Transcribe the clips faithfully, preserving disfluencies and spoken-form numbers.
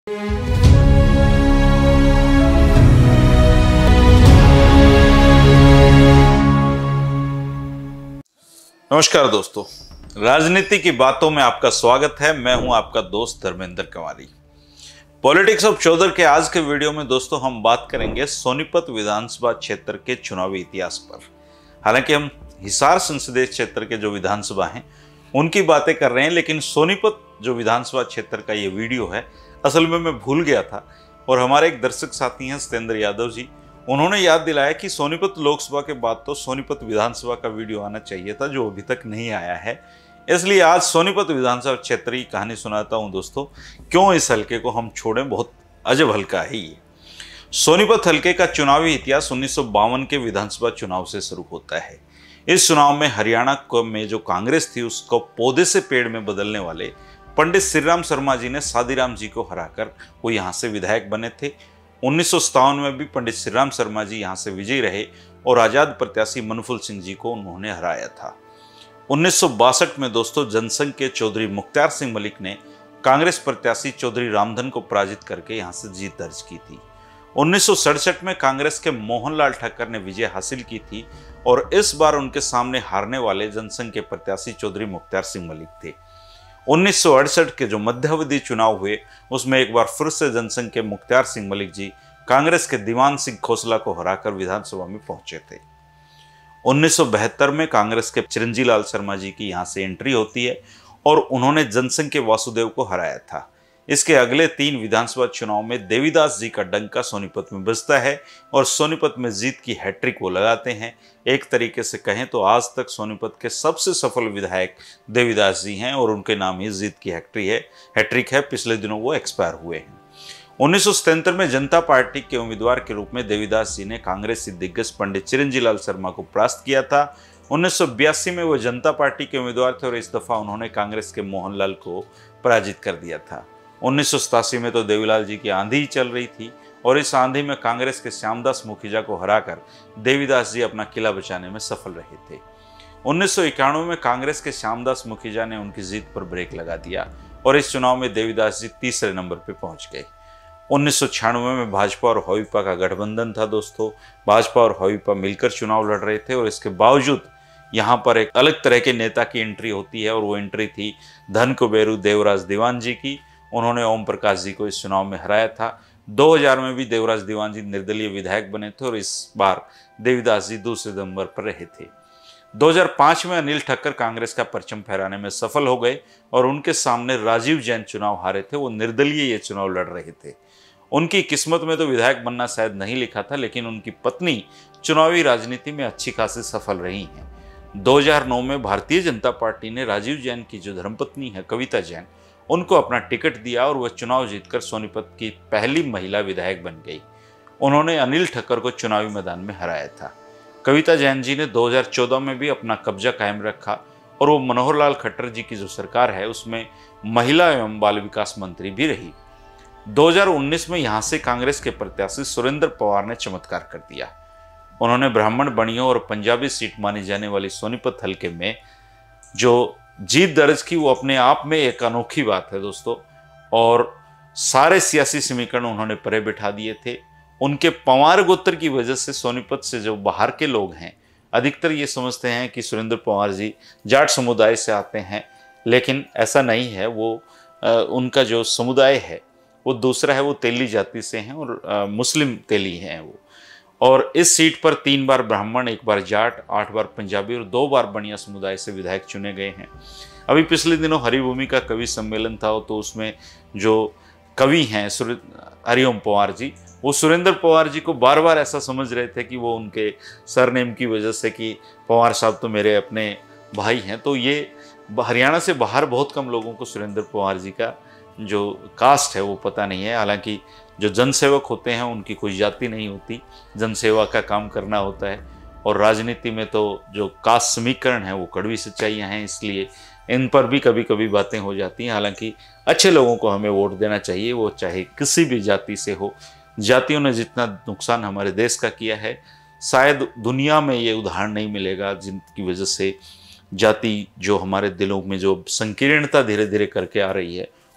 नमस्कार दोस्तों, राजनीति की बातों में आपका स्वागत है। मैं हूं आपका दोस्त धर्मेंद्र कंवारी। पॉलिटिक्स ऑफ चौधर के आज के वीडियो में दोस्तों हम बात करेंगे सोनीपत विधानसभा क्षेत्र के चुनावी इतिहास पर। हालांकि हम हिसार संसदीय क्षेत्र के जो विधानसभा हैं उनकी बातें कर रहे हैं, लेकिन सोनीपत जो विधानसभा क्षेत्र का ये वीडियो है असल में मैं भूल गया था और हमारे एक दर्शक साथी हैं सत्येंद्र यादव जी, उन्होंने याद दिलाया कि सोनीपत लोकसभा के बाद तो सोनीपत विधानसभा का वीडियो आना चाहिए था, जो अभी तक नहीं आया है। इसलिए आज सोनीपत विधानसभा क्षेत्र की कहानी सुनाता हूं दोस्तों। क्यों इस हलके को हम छोड़ें, बहुत अजब हलका है ये। सोनीपत हलके का चुनावी इतिहास उन्नीस सौ बावन के विधानसभा चुनाव से शुरू होता है। इस चुनाव में हरियाणा में जो कांग्रेस थी उसको पौधे से पेड़ में बदलने वाले पंडित श्रीराम शर्मा जी ने सादीराम जी को हराकर वो यहाँ से विधायक बने थे। उन्नीस सौ सत्तावन में भी पंडित श्रीराम शर्मा जी यहाँ से विजयी रहे और आजाद प्रत्याशी मनफूल सिंह जी को उन्होंने हराया था। उन्नीस सौ बासठ में दोस्तों जनसंघ के चौधरी मुख्तार सिंह मलिक ने कांग्रेस प्रत्याशी चौधरी रामधन को पराजित करके यहाँ से जीत दर्ज की थी। उन्नीस सौ सड़सठ में कांग्रेस के मोहनलाल ठक्कर ने विजय हासिल की थी और इस बार उनके सामने हारने वाले जनसंघ के प्रत्याशी चौधरी मुख्तार सिंह मलिक थे। उन्नीस सौ अड़सठ के जो मध्यावधि चुनाव हुए उसमें एक बार फिर से जनसंघ के मुख्तार सिंह मलिक जी कांग्रेस के दीवान सिंह खोसला को हराकर विधानसभा में पहुंचे थे। उन्नीस सौ बहत्तर में कांग्रेस के चिरंजी लाल शर्मा जी की यहां से एंट्री होती है और उन्होंने जनसंघ के वासुदेव को हराया था। इसके अगले तीन विधानसभा चुनाव में देवीदास जी का डंका सोनीपत में बजता है और सोनीपत में जीत की हैट्रिक वो लगाते हैं। एक तरीके से कहें तो आज तक सोनीपत के सबसे सफल विधायक देवीदास जी हैं और उनके नाम ही जीत की हैट्रिक है हैट्रिक है पिछले दिनों वो एक्सपायर हुए हैं। उन्नीस सौ सतहत्तर में जनता पार्टी के उम्मीदवार के रूप में देवीदास जी ने कांग्रेसी दिग्गज पंडित चिरंजी लाल शर्मा को परास्त किया था। उन्नीस सौ बयासी में वो जनता पार्टी के उम्मीदवार थे और इस दफा उन्होंने कांग्रेस के मोहनलाल को पराजित कर दिया था। उन्नीस सौ सतासी में तो देवीलाल जी की आंधी ही चल रही थी और इस आंधी में कांग्रेस के श्यामदास मुखीजा को हराकर देवीदास जी अपना किला बचाने में सफल रहे थे। उन्नीस सौ इक्यानवे में कांग्रेस के श्यामदास मुखीजा ने उनकी जीत पर ब्रेक लगा दिया और इस चुनाव में देवीदास जी तीसरे नंबर पर पहुंच गए। उन्नीस सौ छियानवे में भाजपा और हॉविपा का गठबंधन था दोस्तों। भाजपा और हॉविपा मिलकर चुनाव लड़ रहे थे और इसके बावजूद यहाँ पर एक अलग तरह के नेता की एंट्री होती है और वो एंट्री थी धन कुबेरू देवराज दीवान जी की। उन्होंने ओम प्रकाश जी को इस चुनाव में हराया था। दो हज़ार में भी देवराज दीवान जी निर्दलीय विधायक बने थे और इस बार देवीदास जी दूसरे नंबर पर रहे थे। दो हज़ार पाँच में अनिल ठक्कर कांग्रेस का परचम फहराने में सफल हो गए और उनके सामने राजीव जैन चुनाव हारे थे। वो निर्दलीय ये चुनाव लड़ रहे थे। उनकी किस्मत में तो विधायक बनना शायद नहीं लिखा था, लेकिन उनकी पत्नी चुनावी राजनीति में अच्छी खासी सफल रही हैं। दो हज़ार नौ में भारतीय जनता पार्टी ने राजीव जैन की जो धर्मपत्नी है कविता जैन, उनको अपना टिकट दिया और वह चुनाव जीतकर सोनीपत की पहली महिला विधायक बन गई। उन्होंने अनिल ठक्कर को चुनावी मैदान में हराया था। कविता जैन जी ने दो हज़ार चौदह में भी अपना कब्जा कायम रखा और वो मनोहर लाल खट्टर जी की जो सरकार है उसमें महिला एवं बाल विकास मंत्री भी रही। दो हज़ार उन्नीस में यहाँ से कांग्रेस के प्रत्याशी सुरेंद्र पवार ने चमत्कार कर दिया। उन्होंने ब्राह्मण बनियों और पंजाबी सीट मानी जाने वाली सोनीपत हलके में जो जीत दर्ज की वो अपने आप में एक अनोखी बात है दोस्तों। और सारे सियासी समीकरण उन्होंने परे बिठा दिए थे। उनके पवार गोत्र की वजह से सोनीपत से जो बाहर के लोग हैं अधिकतर ये समझते हैं कि सुरेंद्र पवार जी जाट समुदाय से आते हैं, लेकिन ऐसा नहीं है। वो आ, उनका जो समुदाय है वो दूसरा है, वो तेली जाति से हैं और आ, मुस्लिम तेली हैं वो। और इस सीट पर तीन बार ब्राह्मण, एक बार जाट, आठ बार पंजाबी और दो बार बनिया समुदाय से विधायक चुने गए हैं। अभी पिछले दिनों हरिभूमि का कवि सम्मेलन था तो उसमें जो कवि हैं हरिओम पवार जी, वो सुरेंद्र पवार जी को बार बार ऐसा समझ रहे थे कि वो उनके सरनेम की वजह से कि पवार साहब तो मेरे अपने भाई हैं। तो ये हरियाणा से बाहर बहुत कम लोगों को सुरेंद्र पवार जी का जो कास्ट है वो पता नहीं है। हालांकि जो जनसेवक होते हैं उनकी कोई जाति नहीं होती, जनसेवा का काम करना होता है। और राजनीति में तो जो कास्ट समीकरण है वो कड़वी सच्चाइयाँ हैं, इसलिए इन पर भी कभी कभी बातें हो जाती हैं। हालांकि अच्छे लोगों को हमें वोट देना चाहिए, वो चाहे किसी भी जाति से हो। जातियों ने जितना नुकसान हमारे देश का किया है, शायद दुनिया में ये उदाहरण नहीं मिलेगा जिनकी वजह से जाति जो हमारे दिलों में जो संकीर्णता धीरे धीरे करके आ रही है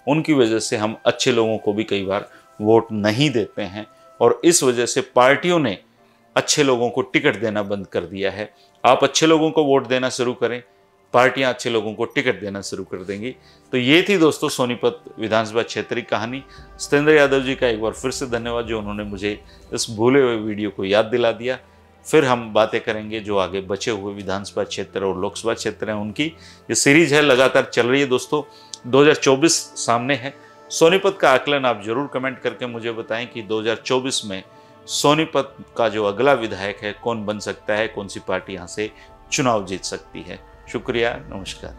उनकी वजह से हम अच्छे लोगों को भी कई बार वोट नहीं देते हैं और इस वजह से पार्टियों ने अच्छे लोगों को टिकट देना बंद कर दिया है। आप अच्छे लोगों को वोट देना शुरू करें, पार्टियां अच्छे लोगों को टिकट देना शुरू कर देंगी। तो ये थी दोस्तों सोनीपत विधानसभा क्षेत्र की कहानी। सत्येंद्र यादव जी का एक बार फिर से धन्यवाद जो उन्होंने मुझे इस भूले हुए वीडियो को याद दिला दिया। फिर हम बातें करेंगे जो आगे बचे हुए विधानसभा क्षेत्र और लोकसभा क्षेत्र हैं उनकी। ये सीरीज है, लगातार चल रही है दोस्तों। दो हज़ार चौबीस सामने है। सोनीपत का आकलन आप जरूर कमेंट करके मुझे बताएं कि दो हज़ार चौबीस में सोनीपत का जो अगला विधायक है कौन बन सकता है, कौन सी पार्टी यहाँ से चुनाव जीत सकती है। शुक्रिया, नमस्कार।